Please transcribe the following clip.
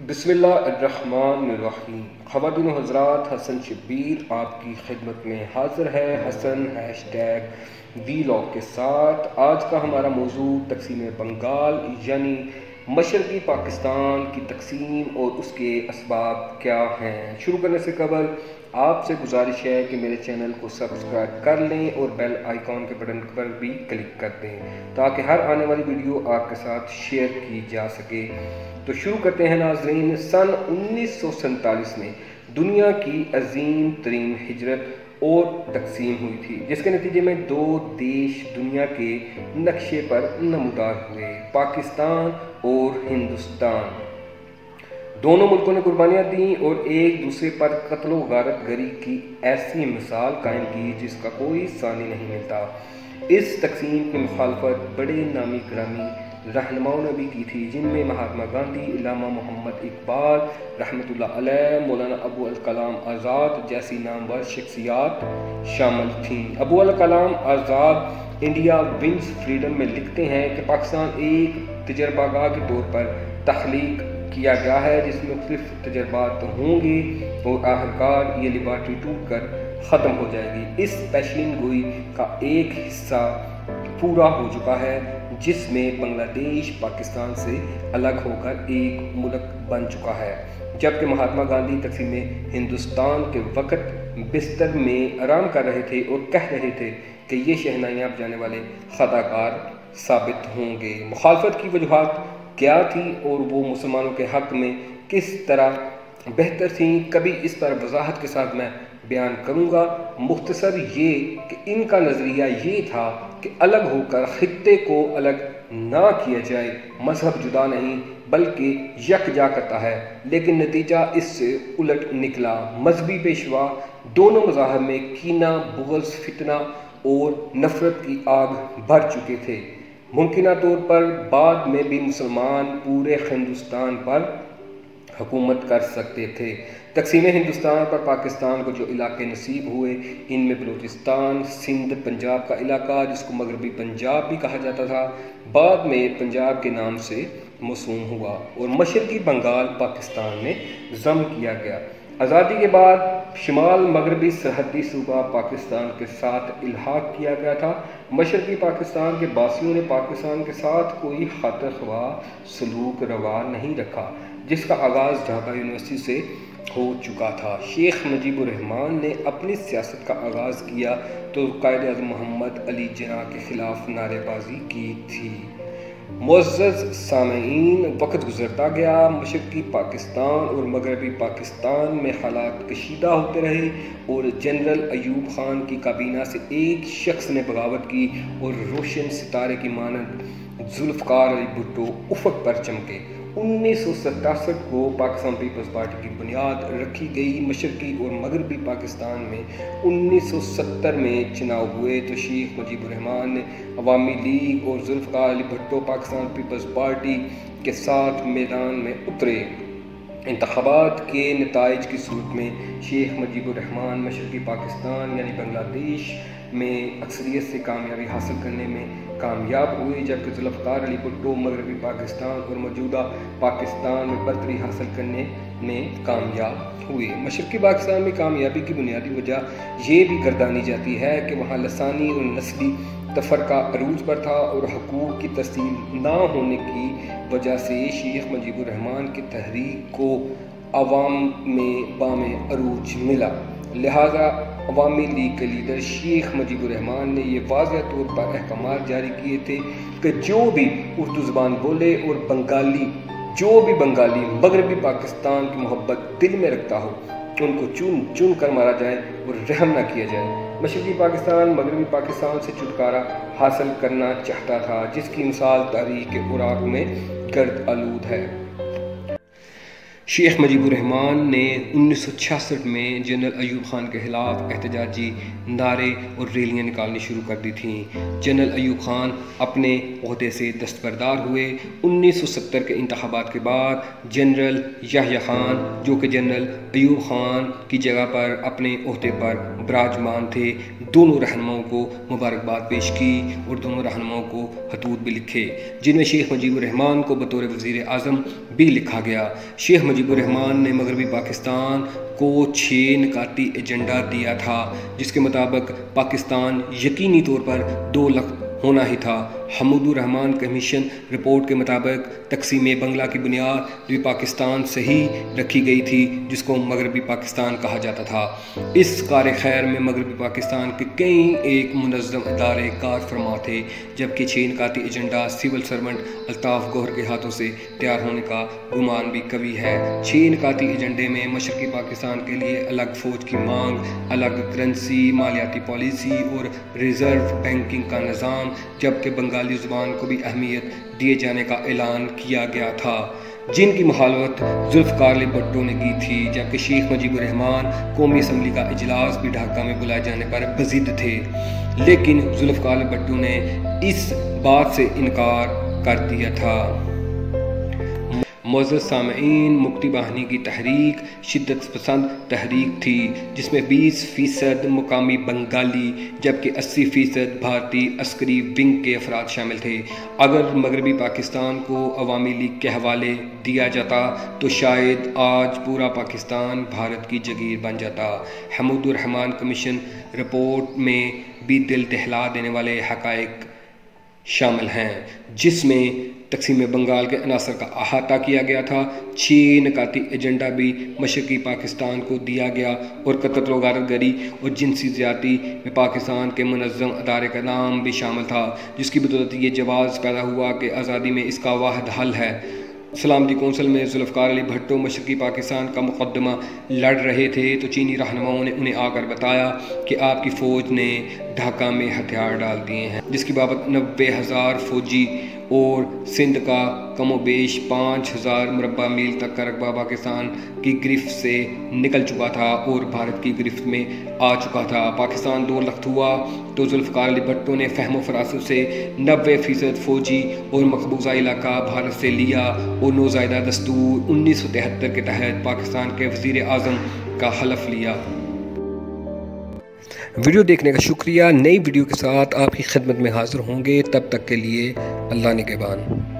بسم اللہ الرحمن الرحیم۔ خواتین و حضرات، حسن شبیر آپ کی خدمت میں حاضر ہے حسن #ویلاگ کے ساتھ۔ آج کا ہمارا موضوع تقسیم بنگال یعنی مشرقی پاکستان کی تقسیم اور اس کے اسباب کیا ہیں۔ شروع کرنے سے قبل آپ سے گزارش ہے کہ میرے چینل کو سبسکرائب کر لیں اور بیل آئیکن کے بٹن پر بھی کلک کر دیں تاکہ ہر آنے والی ویڈیو آپ کے ساتھ شیئر کی جا سکے۔ تو شروع کرتے ہیں ناظرین۔ سن 1947 میں دنیا کی عظیم ترین ہجرت اور تقسیم ہوئی تھی، جس کے نتیجے میں دو دیش دنیا کے نقشے پر نمودار ہوئے، پاکستان اور ہندوستان۔ دونوں ملکوں نے قربانیاں دیں اور ایک دوسرے پر قتل و غارت گری کی ایسی مثال قائم کی جس کا کوئی ثانی نہیں ملتا۔ اس تقسیم کی مخالفت بڑے نامی گرامی رہنماؤں نے بھی کی تھی، جن میں مہاتما گاندھی، علامہ محمد اقبال رحمۃ اللہ علیہ، مولانا ابو الکلام آزاد جیسی نامور شخصیات شامل تھیں۔ Abul Kalam Azad India wins freedom میں لکھتے ہیں کہ پاکستان ایک تجربہ گاہ کے طور پر تخلیق کیا گیا ہے جس میں مختلف تجربات ہوں گے اور آخرکار یہ لیبارٹری ٹوٹ کر ختم ہو جائے گی۔ اس پیشین گوئی کا ایک حصہ پورا ہو چکا ہے، جس میں بنگلہ دیش پاکستان سے الگ ہو کر ایک ملک بن چکا ہے، جبکہ مہاتما گاندھی تقسیم ہندوستان کے وقت بستر میں آرام کر رہے تھے اور کہہ رہے تھے کہ یہ شہنائیاں بجانے والے خطا کار ثابت ہوں گے۔ مخالفت کی وجوہات کیا تھی اور وہ مسلمانوں کے حق میں کس طرح بہتر تھیں، کبھی اس پر وضاحت کے ساتھ میں بیان کروں گا۔ مختصر یہ کہ ان کا نظریہ یہ تھا کہ الگ ہو کر خطے کو الگ نہ کیا جائے، مذہب جدا نہیں بلکہ یکجا کرتا ہے، لیکن نتیجہ اس سے الٹ نکلا۔ مذہبی پیشوا دونوں مذاہب میں کینہ، بغض، فتنہ اور نفرت کی آگ بھر چکے تھے۔ ممکنہ طور پر بعد میں بھی مسلمان پورے ہندوستان پر حکومت کر سکتے تھے۔ تقسیم ہندوستان پر پاکستان کو جو علاقے نصیب ہوئے، ان میں بلوچستان، سندھ، پنجاب کا علاقہ جس کو مغربی پنجاب بھی کہا جاتا تھا، بعد میں پنجاب کے نام سے موسوم ہوا، اور مشرقی بنگال پاکستان میں ضم کیا گیا۔ آزادی کے بعد شمال مغربی سرحدی صوبہ پاکستان کے ساتھ الحاق کیا گیا تھا۔ مشرقی پاکستان کے باسیوں نے پاکستان کے ساتھ کوئی خاطر خواہ سلوک روا نہیں رکھا، جس کا آغاز ڈھاکہ یونیورسٹی سے ہو چکا تھا۔ شیخ مجیب الرحمان نے اپنی سیاست کا آغاز کیا تو قائد اعظم محمد علی جناح کے خلاف نعرے بازی کی تھی۔ معزز سامعین، وقت گزرتا گیا، مشرقی پاکستان اور مغربی پاکستان میں حالات کشیدہ ہوتے رہے اور جنرل ایوب خان کی کابینہ سے ایک شخص نے بغاوت کی اور روشن ستارے کی مانند ذوالفقار علی بھٹو افق پر چمکے۔ 1967 کو پاکستان پیپلز پارٹی کی بنیاد رکھی گئی۔ مشرقی اور مغربی پاکستان میں 1970 میں چناؤ ہوئے تو شیخ مجیب الرحمان نے عوامی لیگ اور ذوالفقار علی بھٹو پاکستان پیپلز پارٹی کے ساتھ میدان میں اترے۔ انتخابات کے نتائج کی صورت میں شیخ مجیب الرحمان مشرقی پاکستان یعنی بنگلہ دیش میں اکثریت سے کامیابی حاصل کرنے میں کامیاب ہوئے، جبکہ ذوالفقار علی بھٹو مغربی پاکستان اور موجودہ پاکستان میں برتری حاصل کرنے میں کامیاب ہوئے۔ مشرقی پاکستان میں کامیابی کی بنیادی وجہ یہ بھی گردانی جاتی ہے کہ وہاں لسانی اور نسلی تفرقہ عروج پر تھا اور حقوق کی ترسیل نہ ہونے کی وجہ سے شیخ مجیب الرحمان کی تحریک کو عوام میں بام عروج ملا۔ لہذا عوامی لیگ کے لیڈر شیخ مجیب الرحمان نے یہ واضح طور پر احکامات جاری کیے تھے کہ جو بھی اردو زبان بولے اور جو بھی بنگالی مغربی پاکستان کی محبت دل میں رکھتا ہو، ان کو چن چن کر مارا جائے اور رحم نہ کیا جائے۔ مشرقی پاکستان مغربی پاکستان سے چھٹکارا حاصل کرنا چاہتا تھا، جس کی مثال تاریخ کے اوراق میں گرد آلود ہے۔ شیخ مجیب الرحمان نے 1966 میں جنرل ایوب خان کے خلاف احتجاجی نعرے اور ریلیاں نکالنی شروع کر دی تھیں۔ جنرل ایوب خان اپنے عہدے سے دستبردار ہوئے۔ 1970 کے انتخابات کے بعد جنرل یحییٰ خان، جو کہ جنرل ایوب خان کی جگہ پر اپنے عہدے پر براجمان تھے، دونوں رہنماؤں کو مبارکباد پیش کی اور دونوں رہنماؤں کو خطوط بھی لکھے، جن میں شیخ مجیب الرحمان کو بطور وزیر اعظم بھی لکھا گیا۔ شیخ مجیب الرحمان نے مغربی پاکستان کو 6 نکاتی ایجنڈا دیا تھا، جس کے مطابق پاکستان یقینی طور پر 2 لخت ہونا ہی تھا۔ حمود الرحمان کمیشن رپورٹ کے مطابق تقسیم بنگلہ کی بنیاد بھی پاکستان سے ہی رکھی گئی تھی، جس کو مغربی پاکستان کہا جاتا تھا۔ اس کار خیر میں مغربی پاکستان کے کئی ایک منظم ادارے کار فرما تھے، جبکہ 6 نکاتی agenda civil servant Altaf Gauhar کے ہاتھوں سے تیار ہونے کا گمان بھی قوی ہے۔ 6 نکاتی ایجنڈے میں مشرقی پاکستان کے لیے الگ فوج کی مانگ، الگ کرنسی، مالیاتی پالیسی اور ریزرو بینکنگ کا نظام، جبکہ بنگالی زبان کو بھی اہمیت دیے جانے کا اعلان کیا گیا تھا، جن کی مخالفت ذوالفقار علی بھٹو نے کی تھی، جبکہ شیخ مجیب الرحمان قومی اسمبلی کا اجلاس بھی ڈھاکہ میں بلائے جانے پر بضد تھے، لیکن ذوالفقار علی بھٹو نے اس بات سے انکار کر دیا تھا۔ معزز سامعین، مکتی باہنی کی تحریک شدت پسند تحریک تھی، جس میں 20% مقامی بنگالی جبکہ 80% بھارتی عسکری ونگ کے افراد شامل تھے۔ اگر مغربی پاکستان کو عوامی لیگ کے حوالے دیا جاتا تو شاید آج پورا پاکستان بھارت کی جگیر بن جاتا۔ حمود الرحمان کمیشن رپورٹ میں بھی دل دہلا دینے والے حقائق شامل ہیں، جس میں تقسیم بنگال کے عناصر کا احاطہ کیا گیا تھا، 6 نکاتی ایجنڈا بھی مشرقی پاکستان کو دیا گیا اور قتل و غارت گری اور جنسی زیادتی میں پاکستان کے منظم ادارے کا نام بھی شامل تھا، جس کی بدولت یہ جواز پیدا ہوا کہ آزادی میں اس کا واحد حل ہے۔ سلامتی کونسل میں ذوالفقار علی بھٹو مشرقی پاکستان کا مقدمہ لڑ رہے تھے تو چینی رہنماؤں نے انہیں آ کر بتایا کہ آپ کی فوج نے ڈھاکہ میں ہتھیار ڈال دیے ہیں، جس کی بابت 90,000 فوجی اور سندھ کا کم و بیش 5,000 مربع میل تک کا رقبہ پاکستان کی گرفت سے نکل چکا تھا اور بھارت کی گرفت میں آ چکا تھا۔ پاکستان 2 لخت ہوا تو ذوالفقار علی بھٹو نے فہم و فراست سے 90% فوجی اور مقبوضہ علاقہ بھارت سے لیا اور نوزائیدہ دستور 1973 کے تحت پاکستان کے وزیر اعظم کا حلف لیا۔ ویڈیو دیکھنے کا شکریہ۔ نئی ویڈیو کے ساتھ آپ کی خدمت میں حاضر ہوں گے، تب تک کے لیے اللہ نگہبان۔